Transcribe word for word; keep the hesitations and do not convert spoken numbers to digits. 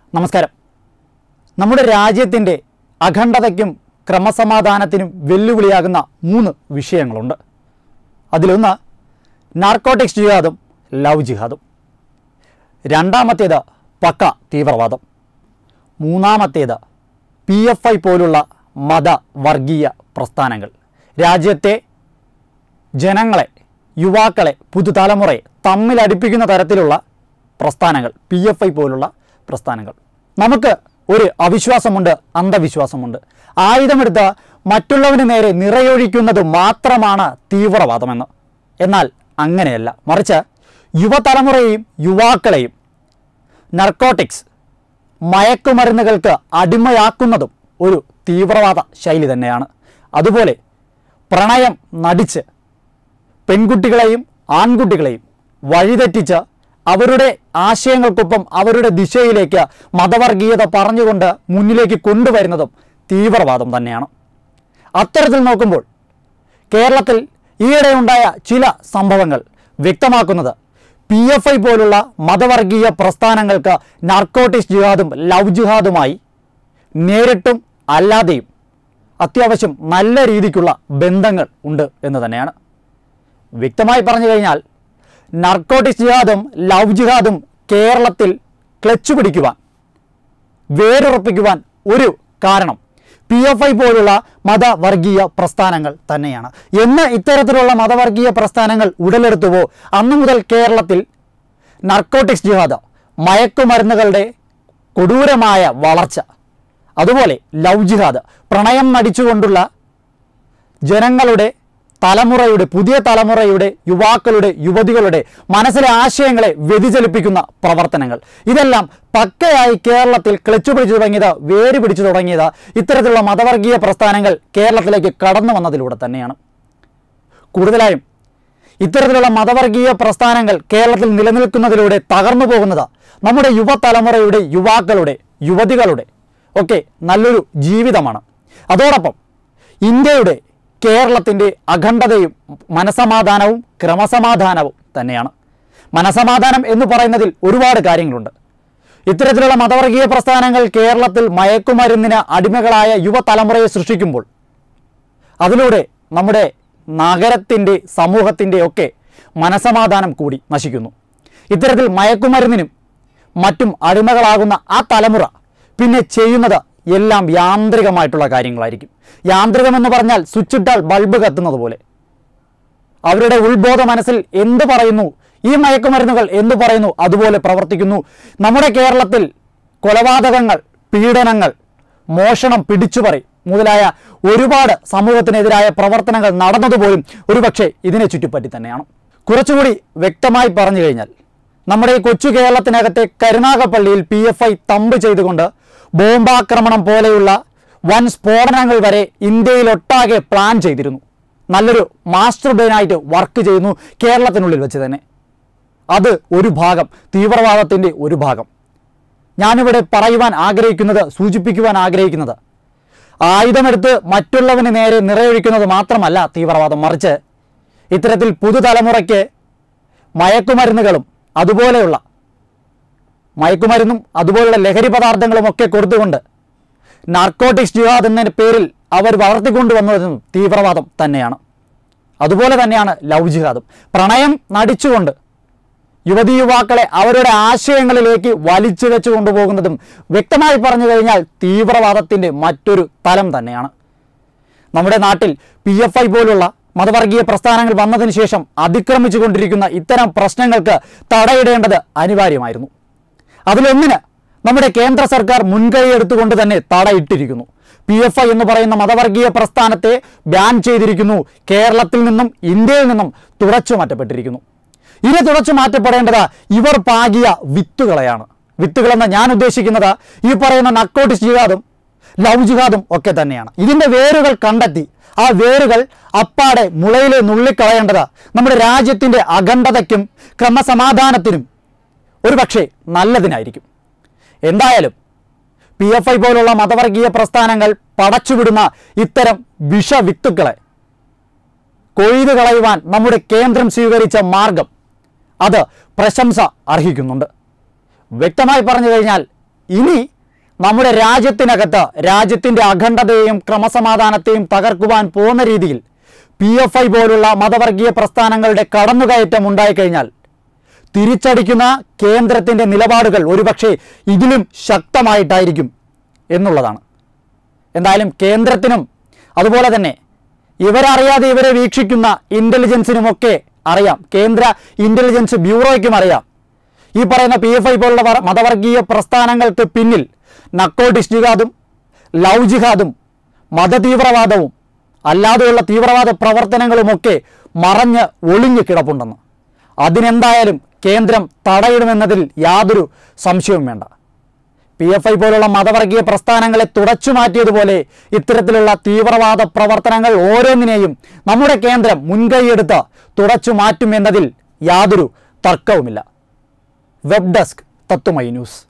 നമസ്കാരം. നമ്മുടെ രാജ്യത്തിൻ്റെ അഖണ്ഡതയ്ക്കും ക്രമസമാധാനത്തിനും വെല്ലുവിളിയാകുന്ന മൂന്ന് വിഷയങ്ങളുണ്ട്. അതിലൊന്ന് നാർക്കോട്ടിക്സ് ജിഹാദും ലവ് ജിഹാദും, രണ്ടാമത്തേത് പക്ക തീവ്രവാദം, മൂന്നാമത്തേത് പി എഫ് ഐ പോലുള്ള മത വർഗീയ പ്രസ്ഥാനങ്ങൾ. രാജ്യത്തെ ജനങ്ങളെ, യുവാക്കളെ, പുതുതലമുറയെ തമ്മിലടിപ്പിക്കുന്ന തരത്തിലുള്ള പ്രസ്ഥാനങ്ങൾ, പി എഫ് ഐ പോലുള്ള പ്രസ്ഥാനങ്ങൾ. നമുക്ക് ഒരു അവിശ്വാസമുണ്ട്, അന്ധവിശ്വാസമുണ്ട്. ആയുധമെടുത്ത് മറ്റുള്ളവന് നേരെ നിറയൊഴിക്കുന്നത് മാത്രമാണ് തീവ്രവാദമെന്ന്. എന്നാൽ അങ്ങനെയല്ല, മറിച്ച് യുവതലമുറയെയും യുവാക്കളെയും നർക്കോട്ടിക്സ്, മയക്കുമരുന്നുകൾക്ക് അടിമയാക്കുന്നതും ഒരു തീവ്രവാദ ശൈലി തന്നെയാണ്. അതുപോലെ പ്രണയം നടിച്ച് പെൺകുട്ടികളെയും ആൺകുട്ടികളെയും വഴിതെറ്റിച്ച് അവരുടെ ആശയങ്ങൾക്കൊപ്പം അവരുടെ ദിശയിലേക്ക് മതവർഗീയത പറഞ്ഞുകൊണ്ട് മുന്നിലേക്ക് കൊണ്ടുവരുന്നതും തീവ്രവാദം തന്നെയാണ്. അത്തരത്തിൽ നോക്കുമ്പോൾ കേരളത്തിൽ ഈയിടെ ഉണ്ടായ ചില സംഭവങ്ങൾ വ്യക്തമാക്കുന്നത് പി എഫ് ഐ പോലുള്ള മതവർഗീയ പ്രസ്ഥാനങ്ങൾക്ക് നാർക്കോട്ടിക്സ് ജിഹാദും ലവ് ജിഹാദുമായി നേരിട്ടും അല്ലാതെയും അത്യാവശ്യം നല്ല രീതിക്കുള്ള ബന്ധങ്ങൾ ഉണ്ട് എന്ന് തന്നെയാണ്. വ്യക്തമായി പറഞ്ഞു കഴിഞ്ഞാൽ നാർക്കോട്ടിക്സ് ജിഹാദും ലവ് ജിഹാദും കേരളത്തിൽ ക്ലച്ച് പിടിക്കുവാൻ, വേരുറപ്പിക്കുവാൻ ഒരു കാരണം പി എഫ് ഐ പോലുള്ള മതവർഗീയ പ്രസ്ഥാനങ്ങൾ തന്നെയാണ്. എന്ന് ഇത്തരത്തിലുള്ള മതവർഗീയ പ്രസ്ഥാനങ്ങൾ ഉടലെടുത്തുവോ അന്നു മുതൽ കേരളത്തിൽ നാർക്കോട്ടിക്സ് ജിഹാദ്, മയക്കുമരുന്നുകളുടെ കൊടൂരമായ വളർച്ച, അതുപോലെ ലവ് ജിഹാദ്, പ്രണയം നടിച്ചുകൊണ്ടുള്ള ജനങ്ങളുടെ തലമുറയുടെ, പുതിയ തലമുറയുടെ, യുവാക്കളുടെ, യുവതികളുടെ മനസ്സിലെ ആശയങ്ങളെ വ്യതിചലിപ്പിക്കുന്ന പ്രവർത്തനങ്ങൾ, ഇതെല്ലാം പക്കയായി കേരളത്തിൽ ക്ലച്ച് പിടിച്ചു തുടങ്ങിയത്, വേര് പിടിച്ചു തുടങ്ങിയത് ഇത്തരത്തിലുള്ള മതവർഗീയ പ്രസ്ഥാനങ്ങൾ കേരളത്തിലേക്ക് കടന്നു വന്നതിലൂടെ തന്നെയാണ്. കൂടുതലായും ഇത്തരത്തിലുള്ള മതവർഗീയ പ്രസ്ഥാനങ്ങൾ കേരളത്തിൽ നിലനിൽക്കുന്നതിലൂടെ തകർന്നു പോകുന്നത് നമ്മുടെ യുവതലമുറയുടെ, യുവാക്കളുടെ, യുവതികളുടെ ഒക്കെ നല്ലൊരു ജീവിതമാണ്. അതോടൊപ്പം ഇന്ത്യയുടെ, കേരളത്തിൻ്റെ അഖണ്ഡതയും മനസമാധാനവും ക്രമസമാധാനവും തന്നെയാണ്. മനസമാധാനം എന്ന് പറയുന്നതിൽ ഒരുപാട് കാര്യങ്ങളുണ്ട്. ഇത്തരത്തിലുള്ള മതവർഗീയ പ്രസ്ഥാനങ്ങൾ കേരളത്തിൽ മയക്കുമരുന്നിന് അടിമകളായ യുവതലമുറയെ സൃഷ്ടിക്കുമ്പോൾ അതിലൂടെ നമ്മുടെ നഗരത്തിൻ്റെ, സമൂഹത്തിൻ്റെ ഒക്കെ മനസമാധാനം കൂടി നശിക്കുന്നു. ഇത്തരത്തിൽ മയക്കുമരുന്നിനും മറ്റും അടിമകളാകുന്ന ആ തലമുറ പിന്നെ ചെയ്യുന്നത് എല്ലാം യാന്ത്രികമായിട്ടുള്ള കാര്യങ്ങളായിരിക്കും. യാന്ത്രികമെന്ന് പറഞ്ഞാൽ സ്വിച്ചിട്ടാൽ ബൾബ് കത്തുന്നത് പോലെ. അവരുടെ ഉൾബോധ മനസ്സിൽ എന്ത് പറയുന്നു, ഈ മയക്കുമരുന്നുകൾ എന്ത് പറയുന്നു, അതുപോലെ പ്രവർത്തിക്കുന്നു. നമ്മുടെ കേരളത്തിൽ കൊലപാതകങ്ങൾ, പീഡനങ്ങൾ, മോഷണം, പിടിച്ചുപറി മുതലായ ഒരുപാട് സമൂഹത്തിനെതിരായ പ്രവർത്തനങ്ങൾ നടന്നതുപോലും ഒരുപക്ഷെ ഇതിനെ ചുറ്റിപ്പറ്റി തന്നെയാണ്. കുറച്ചുകൂടി വ്യക്തമായി പറഞ്ഞു കഴിഞ്ഞാൽ നമ്മുടെ ഈ കൊച്ചു കേരളത്തിനകത്തെ കരുനാഗപ്പള്ളിയിൽ പി എഫ് ഐ തമ്പ് ചെയ്തുകൊണ്ട് ബോംബാക്രമണം പോലെയുള്ള വൻ സ്ഫോടനങ്ങൾ വരെ ഇന്ത്യയിലൊട്ടാകെ പ്ലാൻ ചെയ്തിരുന്നു. നല്ലൊരു മാസ്റ്റർ ബ്രെയിനായിട്ട് വർക്ക് ചെയ്യുന്നു കേരളത്തിനുള്ളിൽ വെച്ച് തന്നെ. അത് ഒരു ഭാഗം, തീവ്രവാദത്തിൻ്റെ ഒരു ഭാഗം. ഞാനിവിടെ പറയുവാൻ ആഗ്രഹിക്കുന്നത്, സൂചിപ്പിക്കുവാൻ ആഗ്രഹിക്കുന്നത്, ആയുധമെടുത്ത് മറ്റുള്ളവന് നേരെ നിറയൊഴിക്കുന്നത് മാത്രമല്ല തീവ്രവാദം, മറിച്ച് ഇത്തരത്തിൽ പുതുതലമുറയ്ക്ക് മയക്കുമരുന്നുകളും അതുപോലെയുള്ള മയക്കുമരുന്നും അതുപോലുള്ള ലഹരി പദാർത്ഥങ്ങളും ഒക്കെ കൊടുത്തുകൊണ്ട് നാർക്കോട്ടിക്സ് ജിഹാദ് എന്ന പേരിൽ അവർ വളർത്തിക്കൊണ്ടുവന്നതും തീവ്രവാദം തന്നെയാണ്. അതുപോലെ തന്നെയാണ് ലവ് ജിഹാദും. പ്രണയം നടിച്ചുകൊണ്ട് യുവതി യുവാക്കളെ അവരുടെ ആശയങ്ങളിലേക്ക് വലിച്ചു വെച്ചു കൊണ്ടുപോകുന്നതും വ്യക്തമായി പറഞ്ഞു കഴിഞ്ഞാൽ തീവ്രവാദത്തിൻ്റെ മറ്റൊരു തലം തന്നെയാണ്. നമ്മുടെ നാട്ടിൽ പി എഫ് ഐ പോലുള്ള മതവർഗീയ പ്രസ്ഥാനങ്ങൾ വന്നതിന് ശേഷം അതിക്രമിച്ചു കൊണ്ടിരിക്കുന്ന ഇത്തരം പ്രശ്നങ്ങൾക്ക് തടയിടേണ്ടത് അനിവാര്യമായിരുന്നു. അതിലൊന്നിന് നമ്മുടെ കേന്ദ്ര സർക്കാർ മുൻകൈ എടുത്തുകൊണ്ട് തന്നെ തടയിട്ടിരിക്കുന്നു. പി എഫ് ഐ എന്ന് പറയുന്ന മതവർഗീയ പ്രസ്ഥാനത്തെ ബാൻ ചെയ്തിരിക്കുന്നു. കേരളത്തിൽ നിന്നും ഇന്ത്യയിൽ നിന്നും തുടച്ചു മാറ്റപ്പെട്ടിരിക്കുന്നു. ഇനി തുടച്ചു മാറ്റപ്പെടേണ്ടത് ഇവർ പാകിയ വിത്തുകളെയാണ്. വിത്തുകളെന്ന് ഞാൻ ഉദ്ദേശിക്കുന്നത് ഈ പറയുന്ന നാർക്കോട്ടിക്സ് ജിഹാദും ലവ് ജിഹാദും ഒക്കെ തന്നെയാണ്. ഇതിൻ്റെ വേരുകൾ കണ്ടെത്തി ആ വേരുകൾ അപ്പാടെ മുളയിലെ നുള്ളിക്കളയേണ്ടത് നമ്മുടെ രാജ്യത്തിൻ്റെ അഖണ്ഡതയ്ക്കും ക്രമസമാധാനത്തിനും ഒരുപക്ഷെ നല്ലതിനായിരിക്കും. എന്തായാലും പി എഫ് ഐ പോലുള്ള മതവർഗീയ പ്രസ്ഥാനങ്ങൾ പടച്ചുവിടുന്ന ഇത്തരം വിഷവിത്തുക്കളെ കൊയ്തു കളയുവാൻ നമ്മുടെ കേന്ദ്രം സ്വീകരിച്ച മാർഗം അത് പ്രശംസ അർഹിക്കുന്നുണ്ട്. വ്യക്തമായി പറഞ്ഞു കഴിഞ്ഞാൽ ഇനി നമ്മുടെ രാജ്യത്തിനകത്ത് രാജ്യത്തിൻ്റെ അഖണ്ഡതയെയും ക്രമസമാധാനത്തെയും തകർക്കുവാൻ പോകുന്ന രീതിയിൽ പി എഫ് ഐ പോലുള്ള മതവർഗീയ പ്രസ്ഥാനങ്ങളുടെ കടന്നുകയറ്റം ഉണ്ടായിക്കഴിഞ്ഞാൽ തിരിച്ചടിക്കുന്ന കേന്ദ്രത്തിൻ്റെ നിലപാടുകൾ ഒരുപക്ഷെ ഇതിലും ശക്തമായിട്ടായിരിക്കും എന്നുള്ളതാണ്. എന്തായാലും കേന്ദ്രത്തിനും അതുപോലെ തന്നെ ഇവരറിയാതെ ഇവരെ വീക്ഷിക്കുന്ന ഇൻ്റലിജൻസിനുമൊക്കെ അറിയാം, കേന്ദ്ര ഇൻ്റലിജൻസ് ബ്യൂറോയ്ക്കും അറിയാം, ഈ പറയുന്ന പി എഫ് ഐ പോലുള്ള മതവർഗീയ പ്രസ്ഥാനങ്ങൾക്ക് പിന്നിൽ നർക്കോട്ടിക്സ് ജിഹാദും ലവ് ജിഹാദും മതതീവ്രവാദവും അല്ലാതെയുള്ള തീവ്രവാദ പ്രവർത്തനങ്ങളുമൊക്കെ മറഞ്ഞ് ഒളിഞ്ഞു കിടപ്പുണ്ടെന്ന്. അതിനെന്തായാലും കേന്ദ്രം തടയിടുമെന്നതിൽ യാതൊരു സംശയവും വേണ്ട. പി എഫ് ഐ പോലുള്ള മതവർഗീയ പ്രസ്ഥാനങ്ങളെ തുടച്ചു മാറ്റിയതുപോലെ ഇത്തരത്തിലുള്ള തീവ്രവാദ പ്രവർത്തനങ്ങൾ ഓരോന്നിനെയും നമ്മുടെ കേന്ദ്രം മുൻകൈയെടുത്ത് തുടച്ചു മാറ്റുമെന്നതിൽ യാതൊരു തർക്കവുമില്ല. Web desk Tatwamayi news.